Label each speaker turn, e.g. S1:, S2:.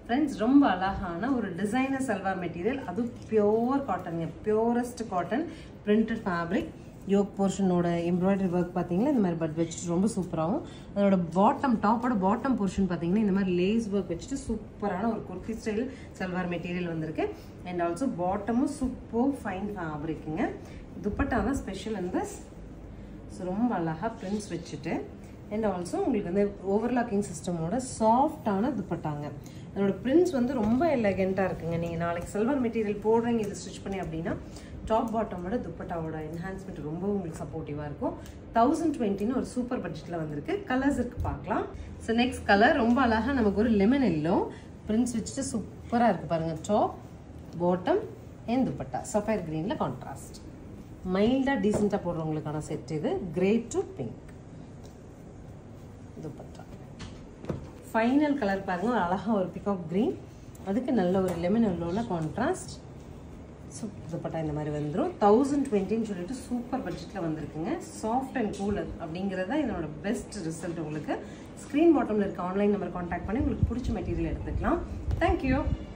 S1: Friends, ரொம்ப அழகான ஒரு டிசைனர் சல்வார் மெட்டீரியல், அது பியூர் காட்டன்ங்க, purest cotton printed fabric. Yoke போர்ஷனோட எம்ப்ராய்டரி ஒர்க் பார்த்தீங்கன்னா இந்த மாதிரி பட் வச்சுட்டு ரொம்ப சூப்பராகவும், அதோட டாப்போட பாட்டம் போர்ஷன் பார்த்தீங்கன்னா இந்த மாதிரி லேஸ் ஒர்க் வச்சுட்டு சூப்பரான ஒரு குர்த்தி ஸ்டைல் சல்வார் மெட்டீரியல் வந்திருக்கு. அண்ட் ஆல்சோ பாட்டமும் சூப்பர் ஃபைன் ஃபேப்ரிக்குங்க. துப்பட்டா தான் ஸ்பெஷல் இந்த ஸோ ரொம்ப அழகாக பிரிண்ட்ஸ் வச்சுட்டு அண்ட் ஆல்சோ உங்களுக்கு வந்து ஓவர்லாக்கிங் சிஸ்டமோட சாஃப்டான துப்பட்டாங்க. அதோட பிரிண்ட்ஸ் வந்து ரொம்ப எலகெண்ட்டாக இருக்குங்க. நீங்கள் நாளைக்கு சல்வார் மெட்டீரியல் போடுறீங்க இது ஸ்டிச் பண்ணி அப்படின்னா டாப் பாட்டமோட துப்பட்டாவோட என்ஹான்ஸ்மெண்ட் ரொம்ப உங்களுக்கு சப்போர்ட்டிவாக இருக்கும். 1020 ஒரு சூப்பர் பட்ஜெட்டில் வந்திருக்கு. கலர்ஸ் இருக்கு பார்க்கலாம். ஸோ நெக்ஸ்ட் கலர் ரொம்ப அழகாக நமக்கு ஒரு லெமன் எல்லோ பிரிண்ட்ஸ் வச்சுட்டு சூப்பராக இருக்குது பாருங்கள். Top bottom and dupatta sapphire க்ரீனில் கான்ட்ராஸ்ட். மைல்டாக டீசெண்டாக போடுறவங்களுக்கான செட் இது. Grey to pink dupatta. Final colour பாருங்க, ஒரு அழகாக ஒரு பிகாக் க்ரீன், அதுக்கு நல்ல ஒரு லெமன் எல்லோவில் கான்ட்ராஸ்ட். துப்பட்டா இந்த மாதிரி வந்துடும். 1020 சொல்லிட்டு சூப்பர் பட்ஜெட்டில் வந்திருக்குங்க. சாஃப்ட் அண்ட் கூலர் அப்படிங்கிறது தான் இதனோட பெஸ்ட் ரிசல்ட். உங்களுக்கு ஸ்க்ரீன் பாட்டமில் இருக்க ஆன்லைன் நம்பர் கான்டாக்ட் பண்ணி உங்களுக்கு பிடிச்ச மெட்டீரியல் எடுத்துக்கலாம். தேங்க்யூ.